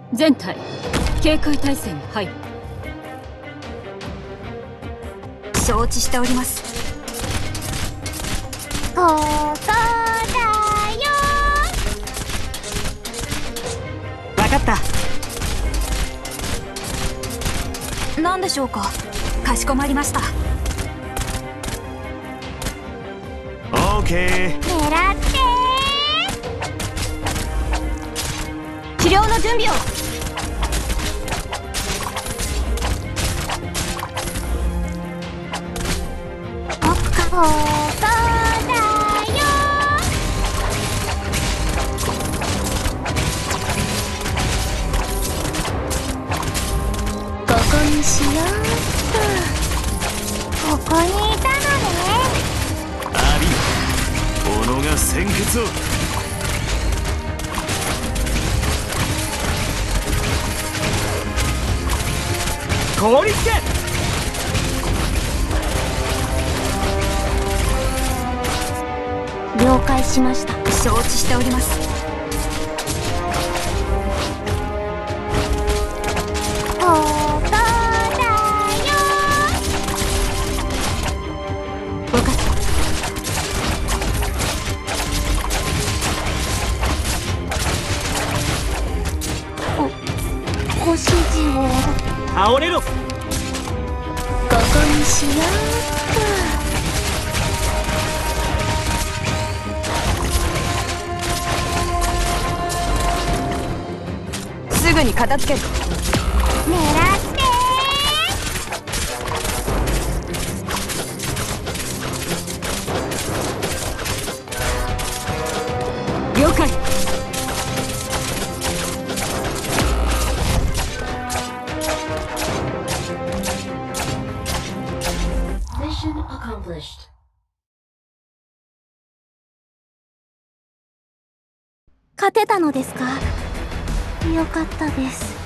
全隊警戒態勢に入る。 承知しております。ここだよ。分かった。何でしょうか。かしこまりました。 オーケー。 狙って治療の準備を。ここだよ。ここにしようっと。ここにいたのね。 あり己が先決を。凍りつけ。 了解しました。承知しております。ここだよ。分かった。ご指示を。 倒れろ。 ここにしようっと。すぐに片付ける。狙って了解。 Mission accomplished. 勝てたのですか。よかったです。